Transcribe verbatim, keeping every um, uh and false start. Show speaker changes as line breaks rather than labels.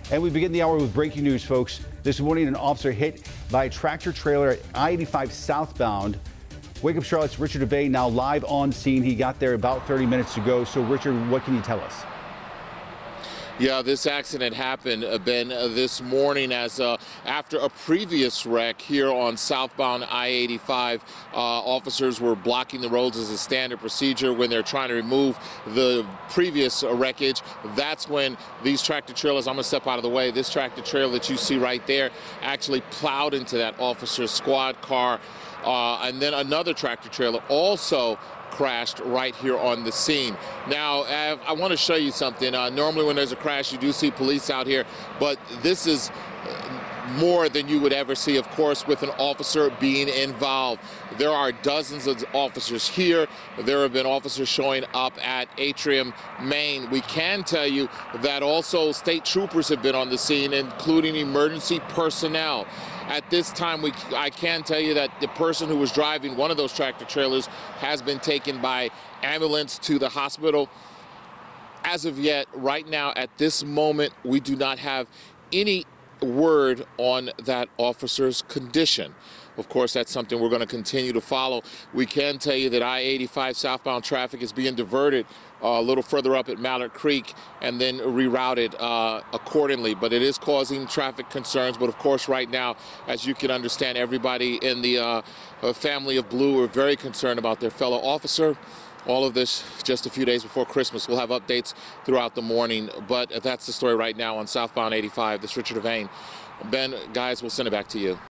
And we begin the hour with breaking news, folks. This morning, an officer hit by a tractor trailer at I eighty-five Southbound. Wake Up Charlotte's Richard Devay now live on scene. He got there about thirty minutes ago. So, Richard, what can you tell us?
Yeah, this accident happened, uh, Ben, uh, this morning as uh, after a previous wreck here on southbound I eighty-five. Uh, officers were blocking the roads as a standard procedure when they're trying to remove the previous uh, wreckage. That's when these tractor trailers, I'm going to step out of the way, this tractor trailer that you see right there actually plowed into that officer's squad car. Uh, and then another tractor trailer also crashed right here on the scene. Now, I want to show you something. Uh, normally when there's a crash, you do see police out here, but this is more than you would ever see, of course, with an officer being involved. There are dozens of officers here. There have been officers showing up at Atrium, Maine. We can tell you that also state troopers have been on the scene, including emergency personnel. At this time, we, I can tell you that the person who was driving one of those tractor trailers has been taken by ambulance to the hospital. As of yet, right now, at this moment, we do not have any word on that officer's condition. Of course, that's something we're going to continue to follow. We can tell you that I eighty-five southbound traffic is being diverted uh, a little further up at Mallard Creek and then rerouted uh, accordingly. But it is causing traffic concerns. But of course, right now, as you can understand, everybody in the uh, uh, family of Blue are very concerned about their fellow officer. All of this just a few days before Christmas. We'll have updates throughout the morning, but that's the story right now on southbound eighty-five. This is Richard Devay. Ben, guys, we'll send it back to you.